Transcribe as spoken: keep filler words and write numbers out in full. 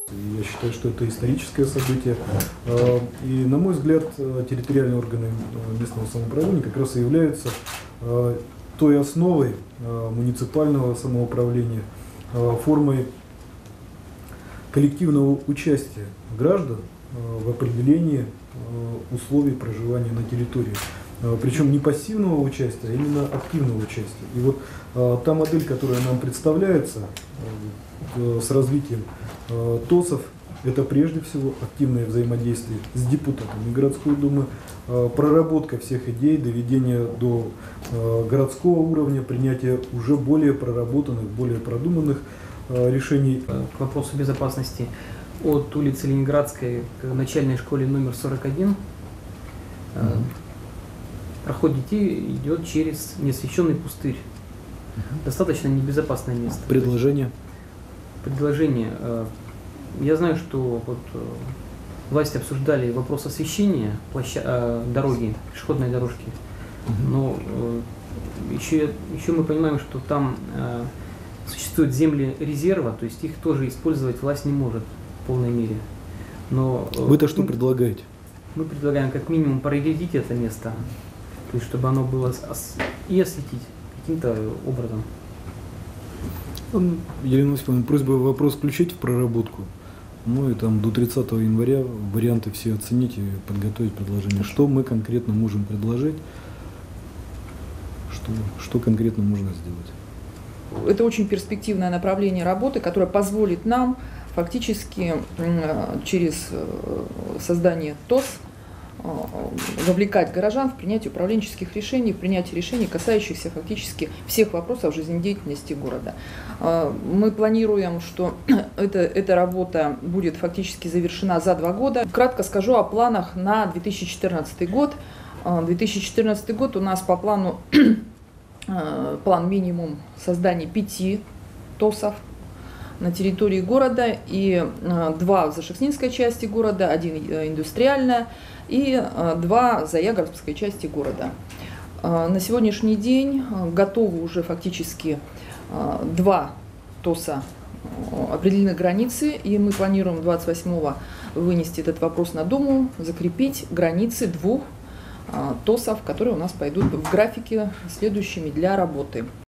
Я считаю, что это историческое событие. И, на мой взгляд, территориальные органы местного самоуправления как раз и являются той основой муниципального самоуправления, формой коллективного участия граждан в определении условий проживания на территории. Причем не пассивного участия, а именно активного участия. И вот та модель, которая нам представляется с развитием ТОСов, это прежде всего активное взаимодействие с депутатами городской думы, проработка всех идей, доведение до городского уровня, принятие уже более проработанных, более продуманных решений. К вопросу безопасности, от улицы Ленинградской к начальной школе номер сорок один mm-hmm. проход детей идет через неосвещенный пустырь. Mm-hmm. Достаточно небезопасное место. Предложение? Предложение. Я знаю, что вот власти обсуждали вопрос освещения площа... дороги, пешеходной дорожки, mm-hmm. но еще, еще мы понимаем, что там существуют земли резерва, то есть их тоже использовать власть не может в полной мере. Но вы-то что предлагаете? Мы предлагаем как минимум проредить это место, то есть чтобы оно было и осветить каким-то образом. Елена Осиповна, просьба вопрос включить в проработку. Ну и там до тридцатого января варианты все оценить и подготовить предложение. Что мы конкретно можем предложить, что, что конкретно можно сделать? Это очень перспективное направление работы, которое позволит нам фактически через создание ТОС вовлекать горожан в принятие управленческих решений, в принятие решений, касающихся фактически всех вопросов жизнедеятельности города. Мы планируем, что это, эта работа будет фактически завершена за два года. Кратко скажу о планах на две тысячи четырнадцатый год. две тысячи четырнадцатый год у нас по плану план минимум создания пяти ТОСов на территории города, и два в Зашехнинской части города, один индустриальная и два в Заягорской части города. На сегодняшний день готовы уже фактически два ТОСа определены границы, и мы планируем двадцать восьмого вынести этот вопрос на Думу, закрепить границы двух ТОСов, которые у нас пойдут в графике следующими для работы.